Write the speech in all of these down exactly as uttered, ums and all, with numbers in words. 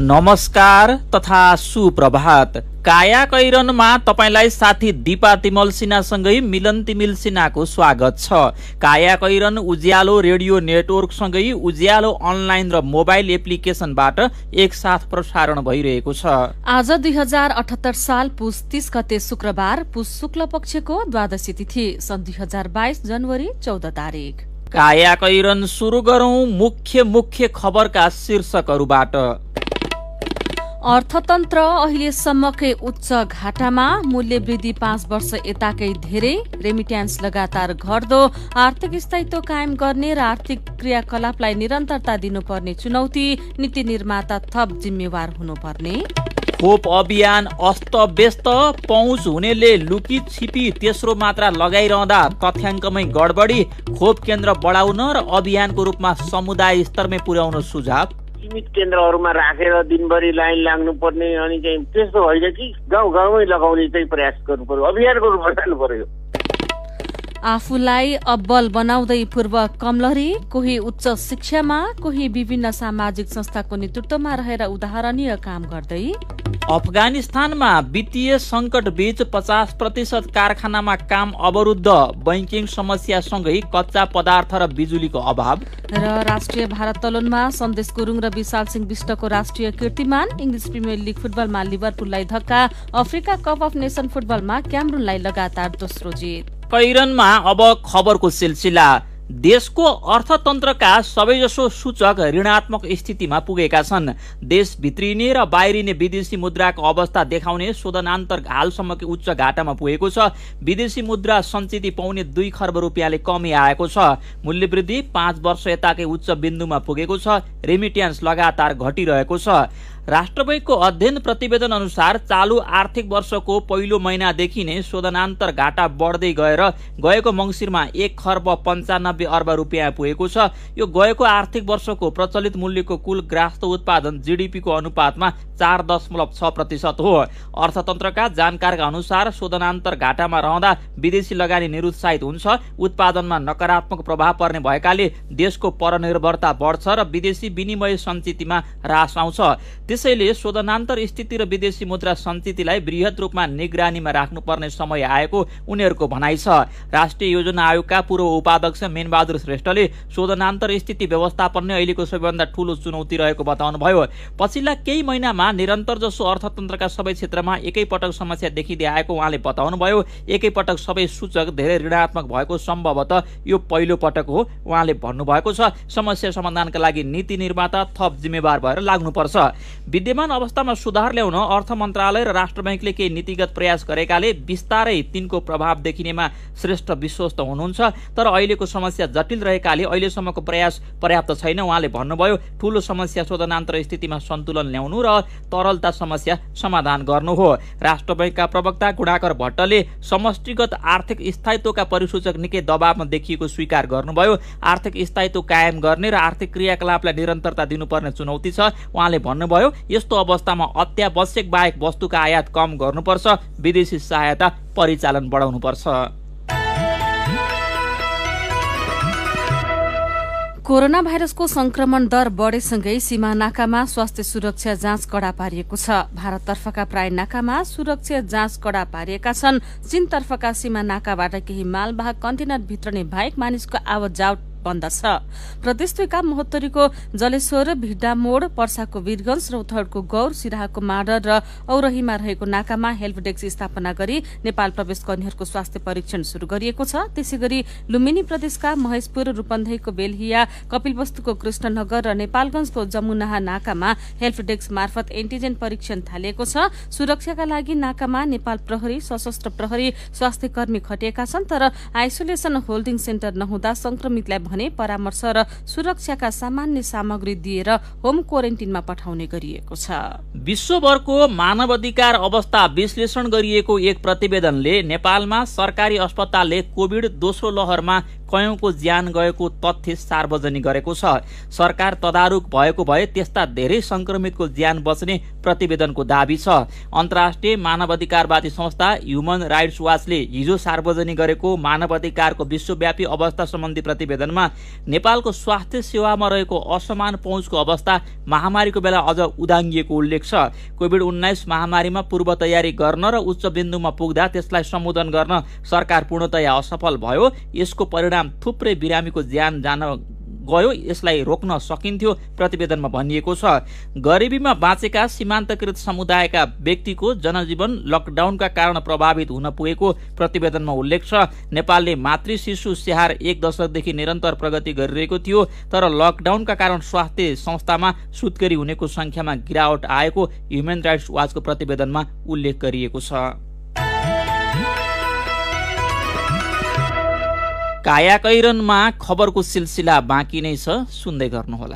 नमस्कार तथा सुप्रभात। काया कैरनमा तपाईलाई साथी दीपा तिमल सिन्हासँगै मिलन तिमिल सिन्हाको स्वागत छ। काया कैरन उज्यालो रेडियो नेटवर्क सँगै उज्यालो अनलाइन र मोबाइल एप्लिकेशनबाट एकसाथ प्रसारण भइरहेको छ। आज दुई हजार अठहत्तर साल पुस तीस गते शुक्रबार, पुस शुक्ल पक्षको द्वादशी तिथि, सन् दुई हजार बाइस जनवरी चौध तारिक। काया कैरन सुरु गरौं मुख्य मुख्य खबरका शीर्षकहरूबाट। अर्थतन्त्र अहिलेसम्मकै उच्च घाटामा, मूल्य वृद्धि पाँच वर्ष यताकै धेरै, रेमिट्यान्स लगातार घट्दो, आर्थिक स्थायित्व कायम गर्ने र आर्थिक क्रियाकलापलाई निरन्तरता दिनुपर्ने चुनौती, नीति निर्माता थप जिम्मेवार हुनुपर्ने। खोप अभियान अस्त व्यस्त, पहुँच हुनेले लुकी छिपी तेस्रो मात्रा लगाइरहँदा तथ्याङ्कमै गडबडी, खोप केन्द्र बढाउन र अभियानको रूपमा समुदाय स्तरमै पुर्याउन सुझाव। सीमित केन्द्रहरूमा राखेर दिनभरि लाइन लाग्नु पर्ने, अनि चाहिँ त्यस्तो होइन कि गाउँ गाउँमै लगाउने चाहिँ प्रयास गर्नु पर्यो, अभियानको रूपमा जानु पर्यो। आफूलाई अब्बल बनाउँदै पूर्व कमलरी, कोही उच्च शिक्षामा, कोही विभिन्न सामाजिक संस्थाको नेतृत्वमा रहेर उदाहरणीय काम गर्दै। अफगानिस्तानमा वित्तीय संकट बीच पचास प्रतिशत कारखानामा काम अवरुद्ध, बैंकिङ समस्यासँगै कच्चा पदार्थ र बिजुलीको अभाव। र राष्ट्रिय भारोत्तोलनमा सन्देश गुरुङ र विशाल सिंह विष्टको राष्ट्रिय कीर्तिमान, इङ्ग्लिस प्रिमियर लिग फुटबलमा लिभरपुललाई धक्का, अफ्रिका कप अफ नेसन फुटबलमा क्यामरुनलाई लगातार दोस्रो जित। कैरनमा अब खबरको सिलसिला। देशको अर्थतन्त्रका सबैजसो सूचक ऋणात्मक स्थितिमा पुगेका छन्। देश भित्रिने र बाहिरिने विदेशी मुद्राको अवस्था देखाउने शोधनान्तर हालसम्मकै उच्च घाटामा पुगेको छ। विदेशी मुद्रा सञ्चित पाउने दुई खर्ब रुपियाँले कमी आएको छ। मूल्यवृद्धि पाँच वर्ष यताकै उच्च बिन्दुमा पुगेको छ। रेमिट्यान्स लगातार घटिरहेको छ। राष्ट्र बैंकको अध्ययन प्रतिवेदन अनुसार चालु आर्थिक वर्षको पहिलो महिनादेखि नै शोधनान्तर घाटा बढ्दै गएर गएको मङ्सिरमा एक खर्ब पन्चानब्बे अर्ब रुपियाँ पुगेको छ। यो गएको आर्थिक वर्षको प्रचलित मूल्यको कुल ग्राहस्थ उत्पादन जीडीपीको अनुपातमा चार दशमलव छ प्रतिशत हो। अर्थतन्त्रका जानकारका अनुसार शोधनान्तर घाटामा रहँदा विदेशी लगानी निरुत्साहित हुन्छ, उत्पादनमा नकारात्मक प्रभाव पर्ने भएकाले देशको परनिर्भरता बढ्छ र विदेशी विनिमय सञ्चितमा ह्रास आउँछ। त्यसैले शोधनान्तर स्थिति र विदेशी मुद्रा सञ्चितलाई वृहत रूपमा निगरानीमा राख्नुपर्ने समय आएको उनीहरूको भनाइ छ। राष्ट्रिय योजना आयोगका पूर्व उपाध्यक्ष मेनबहादुर श्रेष्ठले शोधनान्तर स्थिति व्यवस्थापन नै अहिलेको सबैभन्दा ठूलो चुनौती रहेको बताउनुभयो। पछिल्ला केही महिनामा निरन्तर जसो अर्थतन्त्रका सबै क्षेत्रमा एकैपटक समस्या देखिँदै आएको उहाँले बताउनुभयो। एकैपटक सबै सूचक धेरै ऋणात्मक भएको सम्भवतः यो पहिलो पटक हो उहाँले भन्नुभएको छ। समस्या समाधानका लागि नीति निर्माता थप जिम्मेवार भएर लाग्नुपर्छ। विद्यमान अवस्थामा सुधार ल्याउन अर्थ मन्त्रालय र राष्ट्र बैंकले केही नीतिगत प्रयास गरेकाले बिस्तारै तिनको प्रभाव देखिनेमा श्रेष्ठ विश्वस्त हुनुहुन्छ। तर अहिलेको समस्या जटिल रहेकाले अहिलेसम्मको प्रयास पर्याप्त छैन उहाँले भन्नुभयो। ठूलो समस्या शोधनान्तर स्थितिमा सन्तुलन ल्याउनु र तरलता समस्या समाधान गर्नु हो। राष्ट्र बैंकका प्रवक्ता गुणाकर भट्टले समष्टिगत आर्थिक स्थायित्वका परिसूचक निकै दबावमा देखिएको स्वीकार गर्नुभयो। आर्थिक स्थायित्व कायम गर्ने र आर्थिक क्रियाकलापलाई निरन्तरता दिनुपर्ने चुनौती छ। उहाँले भन्नुभयो यस्तो अवस्थामा अत्यावश्यक बाहेक वस्तुका आयात कम गर्नुपर्छ, विदेशी सहायता परिचालन बढाउनुपर्छ। कोरोना भाइरसको संक्रमण दर बढेसँगै सीमा नाकामा स्वास्थ्य सुरक्षा जाँच कडा पारिएको छ। भारततर्फका प्राय नाकामा सुरक्षा जाँच कडा पारिएका छन्। चीनतर्फका सीमा नाकाबाट केही मालवाहक कन्टेनर भित्रने बाहेक मानिसको आवत जावत बन्द छ। प्रदेश दुईका महोत्तरीको जलेश्वर, भिड्डा मोड, पर्साको वीरगंज, रौतहटको गौर, सिराहाको माडर र औरहीमा रहेको नाकामा हेल्प डेस्क स्थापना गरी नेपाल प्रवेश गर्नेहरूको स्वास्थ्य परीक्षण शुरू गरिएको छ। त्यसैगरी लुम्बिनी प्रदेशका महेशपुर, रूपन्देहीको बेलहिया, कपिलवस्तुको कृष्णनगर र नेपालगंजको जमुनाहा नाकामा हेल्प डेस्क मार्फत एन्टिजेन परीक्षण थालिएको छ। सुरक्षाका लागि नाकामा नेपाल प्रहरी, सशस्त्र प्रहरी, स्वास्थ्य कर्मी खटिएका छन्। तर आइसोलेसन होल्डिङ सेन्टर नहुँदा संक्रमितलाई भने परामर्श र सुरक्षाका सामान्य सामग्री दिएर होम क्वारेन्टिनमा पठाउने गरिएको छ। विश्वभरको मानवाधिकार अवस्था विश्लेषण गरिएको एक प्रतिवेदनले नेपालमा सरकारी अस्पतालले कोभिड दोस्रो लहरमा कयौंको ज्यान गएको तथ्य सार्वजनिक गरेको छ। सरकार तदारुक भएको भए त्यस्ता धेरै संक्रमितको ज्यान बच्ने प्रतिवेदनको दाबी छ। अन्तर्राष्ट्रिय मानवाधिकारवादी संस्था ह्युमन राइट्स वाचले हिजो सार्वजनिक गरेको मानवाधिकारको विश्वव्यापी अवस्था सम्बन्धी प्रतिवेदनमा अवस्थामा नेपालको स्वास्थ्य सेवामा रहेको असमान पहुँचको अवस्था महामारीको बेला अझ उदाङ्गिएको उल्लेख छ। कोभिड उन्नाइस महामारीमा पूर्व तयारी गर्न र उच्च बिन्दुमा पुग्दा त्यसलाई सम्बोधन गर्न सरकार पूर्णतया असफल भयो। यसको परिणाम थुप्रै बिरामीको ज्यान जान गयो। यसलाई रोक्न सकिन्थ्यो प्रतिवेदनमा भनिएको छ। गरिबीमा बाँचेका सीमान्तकृत समुदायका व्यक्तिको जनजीवन लकडाउनका कारण प्रभावित हुन पुगेको प्रतिवेदनमा उल्लेख छ। नेपालले मातृ शिशु स्याहार एक दशकदेखि निरन्तर प्रगति गरिरहेको थियो, तर लकडाउनका कारण स्वास्थ्य संस्थामा सुत्केरी हुनेको संख्यामा गिरावट आएको ह्युमन राइट्स वाचको प्रतिवेदनमा उल्लेख गरिएको छ। कायाकैरनमा खबरको सिलसिला बाँकी नै छ, सुन्दै गर्नुहोला।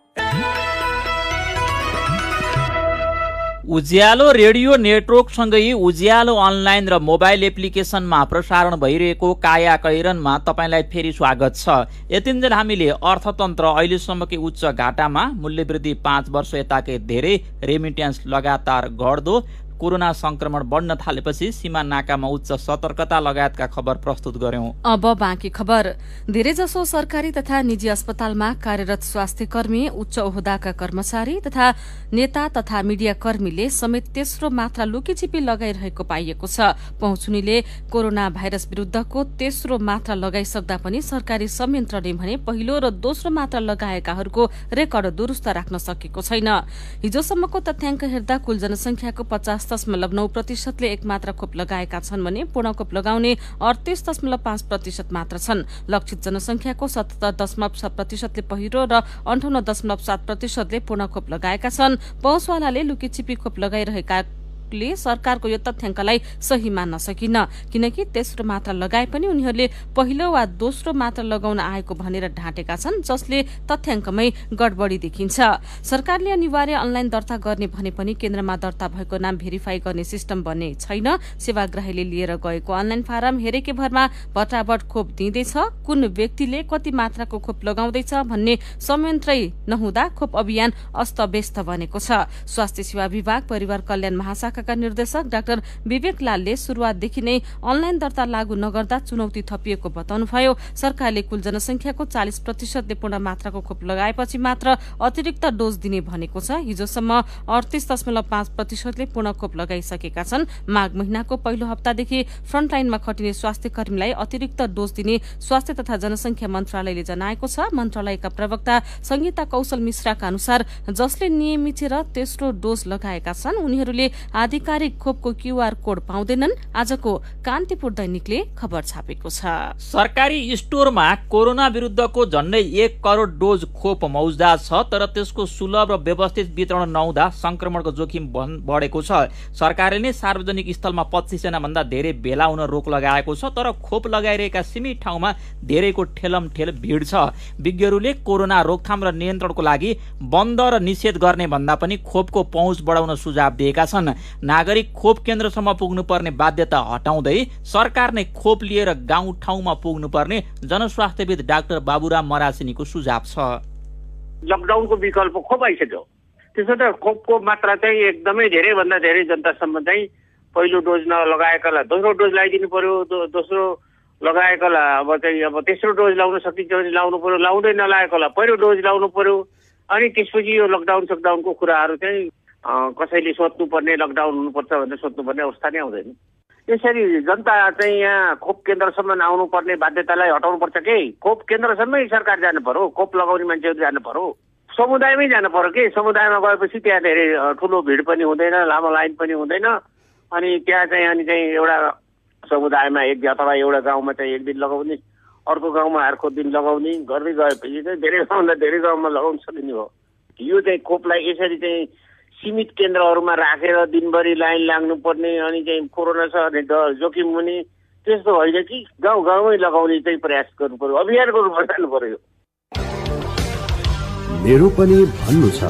उज्यालो रेडियो नेटवर्कसँगै उज्यालो अनलाइन र मोबाइल एप्लिकेसनमा प्रसारण भइरहेको कायाकैरनमा तपाईँलाई फेरि स्वागत छ। यतिन्जेल हामीले अर्थतन्त्र, अहिलेसम्मकै उच्च घाटामा मूल्यवृद्धि, पाँच वर्ष यताकै धेरै रेमिट्यान्स लगातार घट्दो, कोरोना संक्रमण बढ्न थालेपछि सीमा नाकामा उच्च सतर्कता लगायतका खबर प्रस्तुत गर्यौं। अब बाँकी खबर। धेरैजसो सरकारी तथा निजी अस्पतालमा कार्यरत स्वास्थ्य कर्मी, उच्च ओहदाका कर्मचारी तथा नेता तथा मीडिया कर्मीले समेत तेस्रो मात्रा लुकीछिपी लगाइरहेको पाइएको छ। पहुँचुनीले कोरोना भाइरस विरूद्धको तेस्रो मात्रा लगाइसक्दा पनि सरकारी संयन्त्रले भने पहिलो र दोस्रो मात्रा लगाएकाहरूको रेकर्ड दुरूस्त राख्न सकेको छैन। हिजोसम्मको तथ्याङ्क हेर्दा कुल जनसंख्याको पचास दशमलव नौ प्रतिशतले एक मात्रा खोप लगाएका छन् भने पूर्ण खोप लगाउने अडतीस दशमलव पाँच प्रतिशत मात्र छन्। लक्षित जनसंख्याको सतहत्तर दशमलव सात प्रतिशतले पहिलो र अन्ठाउन्न दशमलव सात प्रतिशतले पूर्ण खोप लगाएका छन्। पहुँचवालाले लुकीछिपी खोप लगाइरहेका सरकारको यो तथ्याङ्कलाई सही मान्न सकिन, किनकि तेस्रो मात्रा लगाए पनि उनीहरूले पहिलो वा दोस्रो मात्रा लगाउन आएको भनेर ढाँटेका छन्, जसले तथ्याङ्कमै गडबडी देखिन्छ। सरकारले अनिवार्य अनलाइन दर्ता गर्ने भने पनि केन्द्रमा दर्ता भएको नाम भेरिफाई गर्ने सिस्टम बन्ने छैन। सेवाग्राहीले लिएर गएको अनलाइन फारम हेरेकै भरमा भटाभट खोप दिँदैछ। कुन व्यक्तिले कति मात्राको खोप लगाउँदैछ भन्ने संयन्त्रै नहुँदा खोप अभियान अस्तव्यस्त बनेको छ। स्वास्थ्य सेवा विभाग परिवार कल्याण महाशाखा का निर्देशक डाक्टर विवेक लालले शुरूआतदेखि नै अनलाइन दर्ता लागू नगर्दा चुनौती थपिएको बताउनुभयो। सरकारले कुल जनसंख्याको चालिस प्रतिशतले पूर्ण मात्राको खोप लगाएपछि मात्र अतिरिक्त डोज दिने भनेको छ। हिजोसम्म अडतीस दशमलव पाँच प्रतिशतले पूर्ण खोप लगाइसकेका छन्। माघ महिनाको पहिलो हप्तादेखि फ्रन्टलाइनमा खटिने स्वास्थ्य कर्मीलाई अतिरिक्त डोज दिने स्वास्थ्य तथा जनसंख्या मन्त्रालयले जनाएको छ। मन्त्रालयका प्रवक्ता संगीता कौशल मिश्राका अनुसार जसले नियमित र तेस्रो डोज लगाएका छन् उनीहरूले आधिकारिक खोपको क्यूआर कोड पाउँदैनन्। आजको कान्तिपुर दैनिकले खबर छापेको छ। सरकारी स्टोरमा कोरोना विरुद्धको झण्डै एक करोड़ डोज खोप मौजदात छ, तर त्यसको सुलभ र व्यवस्थित वितरण नहुँदा संक्रमणको जोखिम बढेको छ। सरकारले नै सार्वजनिक स्थलमा पच्चीस जना भन्दा धेरै भेला हुन रोक लगाएको छ, तर खोप लगाइरहेका सीमित ठाउँमा धेरैको ठेलमठेल भिड छ। विज्ञहरूले कोरोना रोकथाम र नियन्त्रणको लागि बन्द र निषेध गर्ने भन्दा पनि खोपको पहुँच बढाउन सुझाव दिएका छन्। नागरिक खोप केन्द्रसम्म पुग्नुपर्ने बाध्यता हटाउँदै सरकार नै खोप लिएर गाउँ ठाउँमा पुग्नुपर्ने जनस्वास्थ्यविद डाक्टर बाबुराम मरासिनीको सुझाव छ। लकडाउनको विकल्प खोप आइसक्यो, त्यसो त खोपको मात्रा चाहिँ एकदमै धेरै भन्दा धेरै जनतासम्म चाहिँ पहिलो डोज नलगाएकालाई दोस्रो डोज लगाइदिनु पर्यो, दोस्रो लगाएकालाई अब चाहिँ अब तेस्रो डोज लाउन सकिन्छ भने लाउनु पर्यो, लाउँदै नलागेकोलाई पहिलो डोज लाउनु पर्यो। अनि त्यसपछि यो लकडाउन सकडाउनको कुराहरू चाहिँ कसैले सोध्नुपर्ने लकडाउन हुनुपर्छ भनेर सोध्नुपर्ने अवस्था नै आउँदैन। यसरी जनता चाहिँ यहाँ खोप केन्द्रसम्म आउनुपर्ने बाध्यतालाई हटाउनुपर्छ कि खोप केन्द्रसम्मै सरकार जानु पर्यो, खोप लगाउने मान्छेहरू जानु पर्यो, समुदायमै जानु पर्यो कि समुदायमा गएपछि त्यहाँ धेरै ठुलो भिड पनि हुँदैन, लामो लाइन पनि हुँदैन। अनि त्यहाँ चाहिँ अनि चाहिँ एउटा समुदायमा एक अथवा एउटा गाउँमा चाहिँ एक दिन लगाउने, अर्को गाउँमा अर्को दिन लगाउने गर्दै गएपछि चाहिँ धेरै गाउँमा धेरै गाउँमा लगाउन सकिने हो। यो चाहिँ खोपलाई यसरी चाहिँ सीमित केन्द्रहरूमा राखेर दिनभरि लाइन लाग्नु पर्ने अनि चाहिँ कोरोना छ भने जोखिम हुने त्यस्तो होइन कि गाउँ गाउँमै लगाउने चाहिँ प्रयास गर्नु पर्यो, अभियानको रूपमा जानु पर्यो। मेरो पनि भन्नु छ।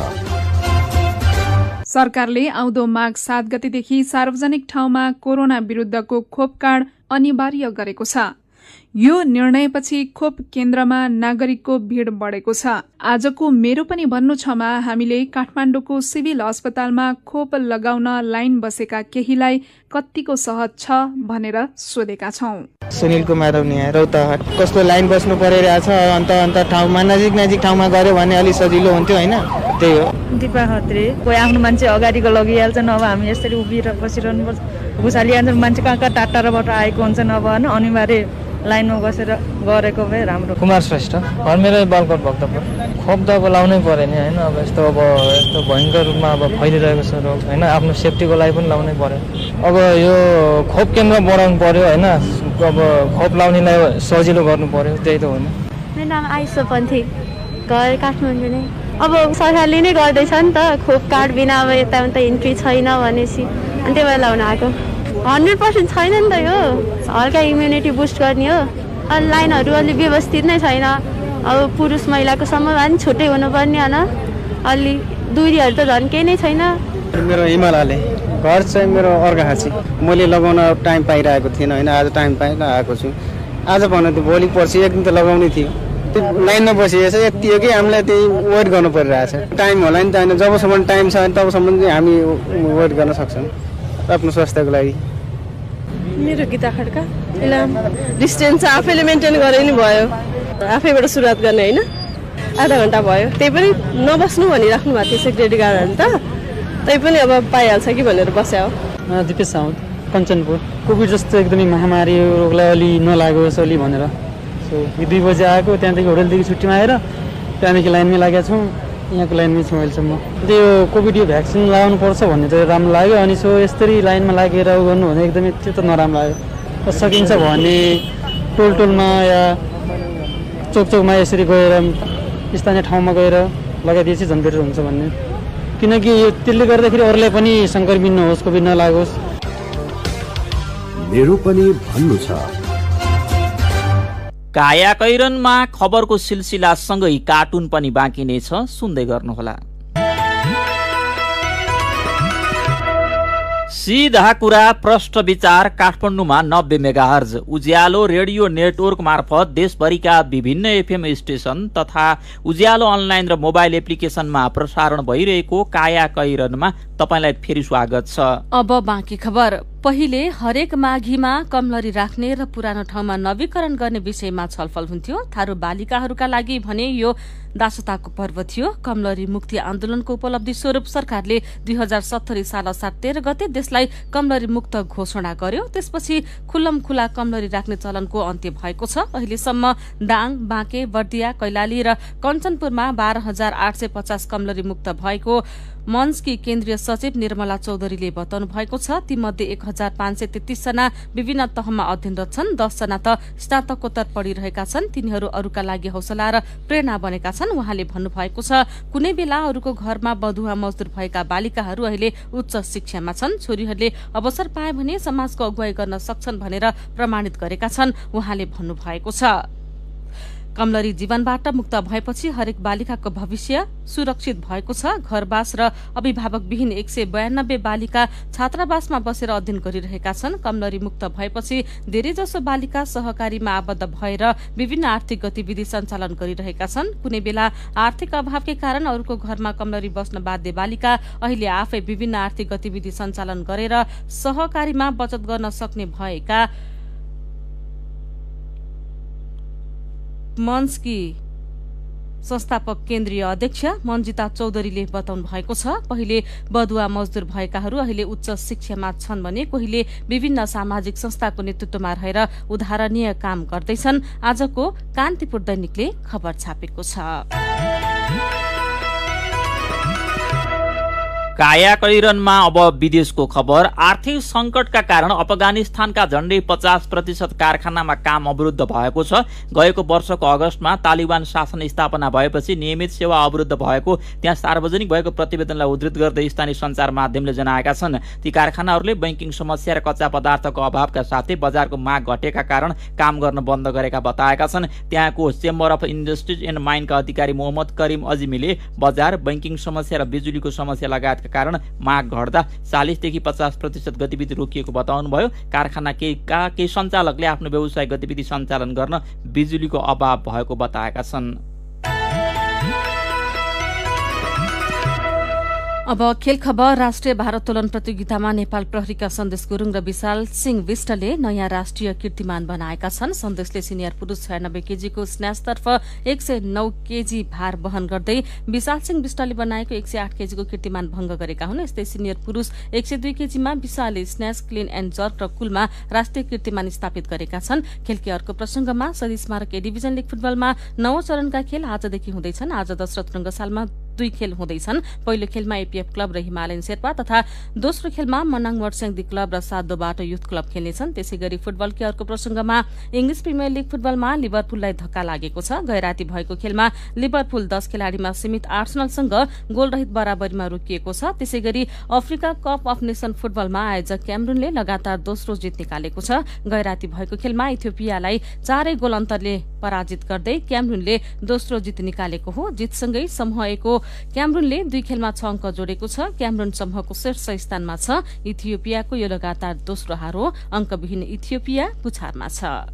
सरकारले आउँदो माघ सात गतेदेखि सार्वजनिक ठाउँमा कोरोना विरुद्धको खोप कार्ड अनिवार्य गरेको छ। यो निर्णयपछि खोप केन्द्रमा नागरिकको भीड़ बढेको छ। आजको मेरो पनि भन्नु छमा हामीले काठमाडौँको सिभिल अस्पतालमा खोप लगाउन लाइन बसेका केहीलाई कतिको सहज छ भनेर सोधेका छौं। सुनिल कुमार रौनिया रौतहट। कस्तो लाइन बस्नु परिरहेछ, अन्त अन्त ठाउँमा नजिक नजिक ठाउँमा गऱ्यो भने अलि सजिलो हुन्थ्यो हैन, त्यही हो। दिपा खत्री। कोही आफ्नो मान्छे अगाडिको लगिहाल्छ, नभए हामी यसरी उभिएर बसिरहनुपर्छ। घुसालिहाल्छ मान्छे कहाँ कहाँ टाढा टाढाबाट आएको हुन्छ, नभए अनिवार्य लाइनमा बसेर गरेको भए राम्रो। कुमार श्रेष्ठ। घर मेरो बालकोट भक्तपुर। खोप त अब लाउनै पर्यो नि हैन, अब यस्तो अब यस्तो भयङ्कर रूपमा अब फैलिरहेको छ रोग हैन, आफ्नो सेफ्टीको लागि पनि लाउनै पर्यो। अब यो खोप केन्द्र बढाउनु पर्यो हैन, अब खोप लाउनेलाई सजिलो गर्नु पर्यो, त्यही त हो नि। मेरो नाम आइसा पन्थी, घर काठमाडौँ नै। अब सरकारले नै गर्दैछ नि त, खोप कार्ड बिना अब यताउता इन्ट्री छैन भनेपछि, अनि त्यही भएर लाउन आएको। हन्ड्रेड पर्सेन्ट छैन नि त यो, हल्का इम्युनिटी बुस्ट गर्ने हो। अनि लाइनहरू अलि व्यवस्थित नै छैन, अब पुरुष महिलाको सम्म पनि छुट्टै हुनुपर्ने होइन, अलि दुरीहरू त झन् केही नै छैन। मेरो हिमालयले घर चाहिँ मेरो अर्घाखाँची। मैले लगाउन टाइम पाइरहेको थिएन होइन, आज टाइम पाएर आएको छु। आज भन्नु त भोलि पर्सि एक दिन त लगाउनै थियो, लाइनमा बसिएछ यति हो कि हामीलाई त्यही वेट गर्नु परिरहेछ। टाइम होला नि त होइन, जबसम्म टाइम छ तबसम्म चाहिँ हामी वेट गर्न सक्छौँ आफ्नो स्वास्थ्यको लागि। मेरो गीता खड्का। इलाम डिस्टेन्स आफैले मेन्टेन गरे नि भयो, आफैबाट सुरुवात गर्ने होइन। आधा घन्टा भयो, त्यही पनि नबस्नु भनिराख्नु भएको थियो सेक्युरिटी गार्डहरूले त, त्यही पनि अब पाइहाल्छ कि भनेर बस्या हो। दिपेश साउद कञ्चनपुर। कोभिड जस्तो एकदमै महामारी रोगलाई अलि नलागोस् अलि भनेर सो दुई बजे आएको, त्यहाँदेखि होटलदेखि छुट्टीमा आएर त्यहाँदेखि लाइनमै लागेका छौँ, यहाँको लाइनमै छौँ अहिलेसम्म। त्यो कोभिड यो भ्याक्सिन लगाउनु पर्छ भन्ने चाहिँ राम्रो लाग्यो, अनि सो यसरी लाइनमा लागेर उ गर्नु भने एकदमै त्यो त नराम्रो लाग्यो। सकिन्छ भने टोल टोलमा या चोकचोकमा यसरी गएर स्थानीय ठाउँमा गएर लगाइदिएपछि झन् बेटर हुन्छ भन्ने, किनकि यो त्यसले गर्दाखेरि अरूलाई पनि सङ्क्रमित नहोस्, कोभिड नलागोस्। मेरो पनि भन्नु छ। कायाकैरनमा खबरको सिलसिलासँगै कार्टुन पनि बाँकी नै छ, सुन्दै गर्नुहोला। सीधा कुरा प्रष्ट विचार काठमाडौँमा नब्बे मेगाहर्ज उज्यालो रेडियो नेटवर्क मार्फत देशभरिका विभिन्न एफएम स्टेशन तथा उज्यालो अनलाइन र मोबाइल एप्लिकेशनमा प्रसारण भइरहेको कायाकैरनमा तपाईलाई फेरि स्वागत छ। अब बाँकी खबर। पहिले हरेक माघीमा कमलरी राख्ने र पुरानो ठाउँमा नवीकरण गर्ने विषयमा छलफल हुन्थ्यो। थारू बालिकाहरूका लागि भने यो दासताको पर्व थियो। कमलरी मुक्ति आन्दोलनको उपलब्धि स्वरूप सरकारले दुई हजार सत्तरी साल असार तेह्र गते देशलाई कमलरी मुक्त घोषणा गर्यो। त्यसपछि खुल्लम खुला कमलरी राख्ने चलनको अन्त्य भएको छ। अहिलेसम्म दाङ, बाँके, बर्दिया, कैलाली र कञ्चनपुरमा बाह्र हजार आठ सय पचास कमलरी मुक्त भएको मन्सकी केन्द्रीय सचिव निर्मला चौधरीले बताउनु भएको छ। तीमध्ये एक हजार पाँच सय तेत्तीस जना विभिन्न तहमा अध्ययनरत छन्, दस जना त स्नातकोत्तर पढिरहेका छन्। तिनीहरू अरूका लागि हौसला र प्रेरणा बनेका छन्। उहाँले भन्नुभएको छ, कुनै बेला अरूको घरमा बधुवा मजदुर भएका बालिकाहरू अहिले उच्च शिक्षामा छन्। छोरीहरूले अवसर पाए भने समाजको अगुवाई गर्न सक्छन् भनेर प्रमाणित गरेका छन्। उहाँले भन्नुभएको छ, कमलरी जीवनबाट मुक्त भएपछि हरेक बालिकाको भविष्य सुरक्षित भएको छ। घरवास र अभिभावकविहीन एक सय बयानब्बे बालिका छात्रावासमा बसेर अध्ययन गरिरहेका छन्। कमलरी मुक्त भएपछि धेरैजसो बालिका सहकारीमा आबद्ध भएर विभिन्न आर्थिक गतिविधि सञ्चालन गरिरहेका छन्। कुनै बेला आर्थिक अभावकै कारण अरूको घरमा कमलरी बस्न बाध्य बालिका अहिले आफै विभिन्न आर्थिक गतिविधि सञ्चालन गरेर सहकारीमा बचत गर्न सक्ने भएका मन्सकी संस्थापक केन्द्रीय अध्यक्ष मन्जिता चौधरीले बताउनु भएको छ। पहिले बधुवा मजदुर भएकाहरू अहिले उच्च शिक्षामा छन् भने कोहीले विभिन्न सामाजिक संस्थाको नेतृत्वमा रहेर उदाहरणीय काम गर्दैछन्। आजको कान्तिपुर दैनिकले खबर छापेको छ। कायाकैरनमा अब विदेशको खबर। आर्थिक संकटका कारण अफगानिस्तानका झण्डै पचास प्रतिशत कारखानामा काम अवरुद्ध भएको छ। गएको वर्षको अगस्तमा तालिबान शासन स्थापना भएपछि नियमित सेवा अवरुद्ध भएको त्यहाँ सार्वजनिक भएको प्रतिवेदनलाई उद्धृत गर्दै स्थानीय सञ्चार माध्यमले जनाएका छन्। ती कारखानाहरूले बैंकिङ समस्या र कच्चा पदार्थको अभावका साथै बजारको माग घटेका कारण काम गर्न बन्द गरेका बताएका छन्। त्यहाँको चेम्बर अफ इन्डस्ट्रिज एन्ड माइनका अधिकारी मोहम्मद करिम अजिमीले बजार, बैंकिङ समस्या र बिजुलीको समस्या लगायत निर्यातका कारण माग घट्दा चालिसदेखि पचास प्रतिशत गतिविधि रोकिएको बताउनुभयो। कारखाना केहीका केही सञ्चालकले आफ्नो व्यवसाय गतिविधि सञ्चालन गर्न बिजुलीको अभाव भएको बताएका छन्। अब खेल खबर। राष्ट्रिय भारोत्तोलन प्रतियोगितामा नेपाल प्रहरीका सन्देश गुरुङ र विशाल सिंह विष्टले नयाँ राष्ट्रिय कीर्तिमान बनाएका छन्। सन्देशले सिनियर पुरुष छयानब्बे केजीको स्न्याचतर्फ एक सय नौ केजी भार वहन गर्दै विशाल सिंह विष्टले बनाएको एक सय आठ केजीको कीर्तिमान भंग गरेका हुन्। यस्तै सिनियर पुरुष एक सय दुई केजीमा विशालले स्न्याच, क्लिन एण्ड जर्क र कुलमा राष्ट्रिय कीर्तिमान स्थापित गरेका छन्। खेलकी अर्को प्रसंगमा शहीद स्मारक ए डिभिजन लीग फुटबलमा नौ चरणका खेल आजदेखि हुँदैछन्। आज दशरथ रंगशालामा दुई खेल हुँदैछन्। पहिलो खेलमा एपीएफ क्लब र हिमालयन शेर्पा तथा दोस्रो खेलमा मनाङ मर्स्याङदी क्लब र सातोबाट युथ क्लब खेल्नेछन्। त्यसै गरी फुटबलकी अर्को प्रसंगमा इंग्लिश प्रिमियर लीग फुटबलमा लिभरपुललाई धक्का लागेको छ। गैराती भएको खेलमा लिभरपुल दस खेलाड़ीमा सीमित आर्सेनलसँग गोलरहित बराबरीमा रोकिएको छ। त्यसै गरी अफ्रिका कप अफ नेशन फुटबलमा आयोजक क्यामरूनले लगातार दोस्रो जित निकालेको छ। गैराती भएको खेलमा इथियोपियालाई चारै गोल अन्तरले पराजित गर्दै क्यामरूनले दोस्रो जित निकालेको हो। जितसँगै समूह ए को क्यामरूनले दुई खेलमा छ अंक जोडेको छ। क्यामरून समूहको शीर्ष स्थानमा छ। इथियोपियाको यो लगातार दोस्रो हार हो। अंकविहीन इथियोपिया पुछारमा छ।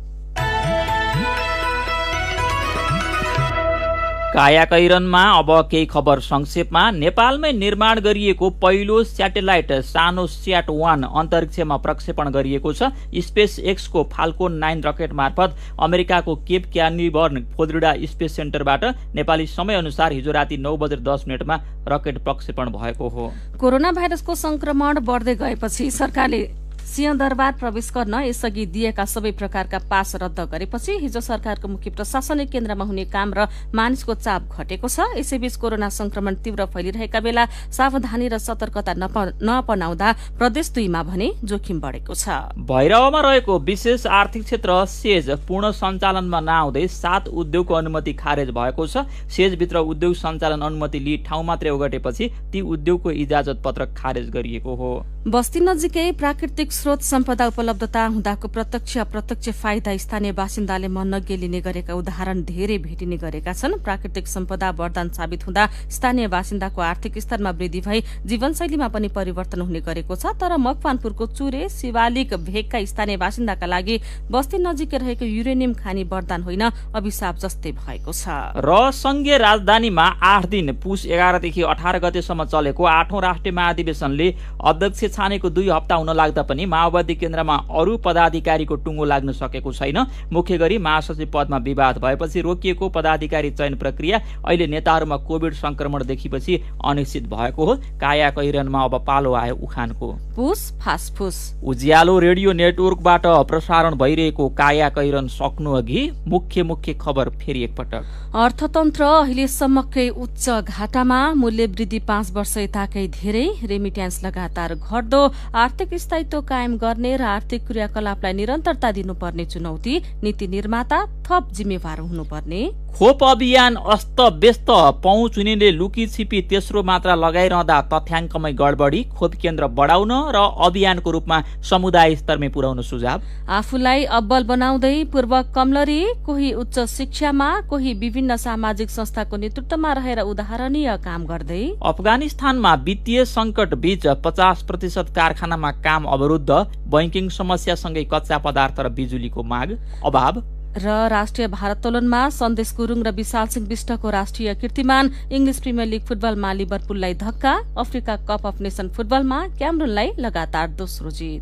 कायाकैरनमा अब केही खबर संक्षेपमा। नेपालमै निर्माण गरिएको पहिलो स्याटेलाइट सानो स्याट वान अन्तरिक्षमा प्रक्षेपण गरिएको छ। स्पेस एक्सको फाल्कोन नाइन रकेट मार्फत अमेरिकाको केप क्यानिबर्न फोद्रिडा स्पेस सेन्टरबाट नेपाली समय अनुसार हिजो राति नौ बजेर दस मिनटमा रकेट प्रक्षेपण भएको हो। कोरोना भाइरसको संक्रमण बढ्दै गएपछि सरकारले सिंहदरबार प्रवेश गर्न यसअघि दिएका सबै प्रकारका पास रद्द गरेपछि हिजो सरकारको मुख्य प्रशासनिक केन्द्रमा हुने काम र मानिसको चाप घटेको छ। यसैबीच कोरोना संक्रमण तीव्र फैलिरहेका बेला सावधानी र सतर्कता नअपनाउँदा प्रदेश दुईमा भने जोखिम बढेको छ। भैरवमा रहेको विशेष आर्थिक क्षेत्र सेज पूर्ण सञ्चालनमा नआउँदै सात उद्योगको अनुमति खारेज भएको छ। सेजभित्र उद्योग सञ्चालन अनुमति लिई ठाउँ मात्रै ओगटेपछि ती उद्योगको इजाजत पत्र खारेज गरिएको हो। बस्ती नजिकै प्राकृतिक स्रोत सम्पदा उपलब्धता हुँदाको प्रत्यक्ष अप्रत्यक्ष फाइदा स्थानीय बासिन्दाले मन नगेलिने गरेका उदाहरण धेरै भेटिने गरेका छन्। प्राकृतिक सम्पदा वरदान साबित हुँदा स्थानीय बासिन्दाको आर्थिक स्तरमा वृद्धि भई जीवनशैलीमा पनि परिवर्तन हुने गरेको छ। तर मकवानपुरको चुरे शिवालिक भेगका स्थानीय बासिन्दाका लागि बस्ती नजिकै रहेको युरेनियम खानी वरदान होइन अभिशाप जस्तै भएको छ। र संघीय राजधानीमा आठ दिन पुस एघारदेखि अठार गतेसम्म चलेको आठौं राष्ट्रिय महाधिवेशनले अध्यक्ष छानेको दुई हप्ता हुन लाग्दा पनि माओवादी केन्द्रमा अरू पदाधिकारीको टुङ्गो लाग्न सकेको छैन। मुख्य गरी महासचिव पदमा विवाद भएपछि रोकिएको पदाधिकारी चयन प्रक्रिया अहिले नेताहरूमा कोभिड संक्रमण देखिपछि अनिश्चित भएको हो। काया कैरनमा अब पालो आयो उखानको। पुस फासफुस। उज्यालो रेडियो नेटवर्कबाट प्रसारण भइरहेको काया कैरन सक्नु अघि मुख्य मुख्य खबर फेरि एकपटक। अर्थतन्त्र अहिलेसम्मकै उच्च घाटामा, मूल्य वृद्धि पाँच वर्ष यताकै धेरै, रेमिट्यान्स लगातार घट्दो, आर्थिक स्थायित्व कायम गर्ने र आर्थिक क्रियाकलापलाई निरन्तरता दिनुपर्ने चुनौती, नीति निर्माता थप जिम्मेवार हुनुपर्ने। खोप अभियान अस्त व्यस्त, पहुँच हुनेले लुकी छिपी तेस्रो मात्रा लगाइरहँदा तथ्याङ्कमै गडबडी, खोप केन्द्र बढाउन र अभियानको रूपमा समुदाय स्तरमै पुर्याउन सुझाव। आफूलाई अब्बल बनाउँदै पूर्व कमलरी, कोही उच्च शिक्षामा, कोही विभिन्न सामाजिक संस्थाको नेतृत्वमा रहेर उदाहरणीय काम गर्दै। अफगानिस्तानमा वित्तीय संकट बीच पचास प्रतिशत कारखानामा काम अवरुद्ध, बैंकिङ समस्यासँगै कच्चा पदार्थ र बिजुलीको माग अभाव। र राष्ट्रिय भारोत्तोलनमा सन्देश गुरुङ र विशाल सिंह विष्टको राष्ट्रिय कीर्तिमान, इंग्लिश प्रिमियर लीग फुटबलमा लिभरपुललाई धक्का, अफ्रिका कप अफ नेशन फुटबलमा क्यामरूनलाई लगातार दोस्रो जित।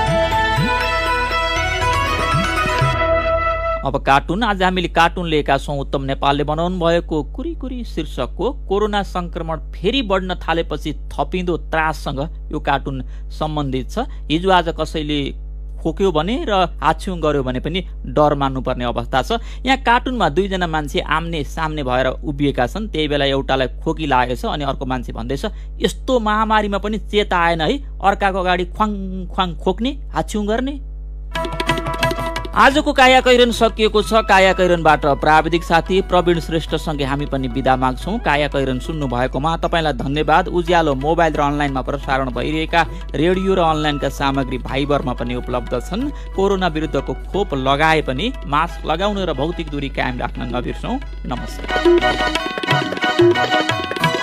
अब कार्टुन। आज हामीले कार्टुन लिएका छौं। उत्तम नेपालले बनाउनु भएको कुरी कुरी शीर्षकको कोरोना संक्रमण फेरि बढ्न थालेपछि थपिँदो त्राससँग यो कार्टुन सम्बन्धित छ। हिजो आज कसैले खोक्यो भने र हाछ्यौं गर्यो भने पनि डर मान्नुपर्ने अवस्था छ। यहाँ कार्टुनमा दुईजना मान्छे आम्ने सामने भएर उभिएका छन्। त्यही बेला एउटालाई खोकी लागेछ अनि अर्को मान्छे भन्दैछ, यस्तो महामारीमा पनि चेत आएन है, अर्काको अगाडि ख्वाङ ख्वाङ खोक्ने, हाछ्यौं गर्ने। आजको काया कैरन सकिएको छ। काया कैरनबाट प्राविधिक साथी प्रवीण श्रेष्ठसँगै हामी पनि बिदा माग्छौं। काया कैरन सुन्नु भएकोमा तपाईलाई धन्यवाद। उज्यालो मोबाइल र अनलाइनमा प्रसारण भइरहेका रेडियो र अनलाइनका सामग्री भाइबरमा पनि उपलब्ध छन्। कोरोना विरुद्धको खोप लगाए पनि मास्क लगाउन र भौतिक दूरी कायम राख्न नबिर्सौं। नमस्कार।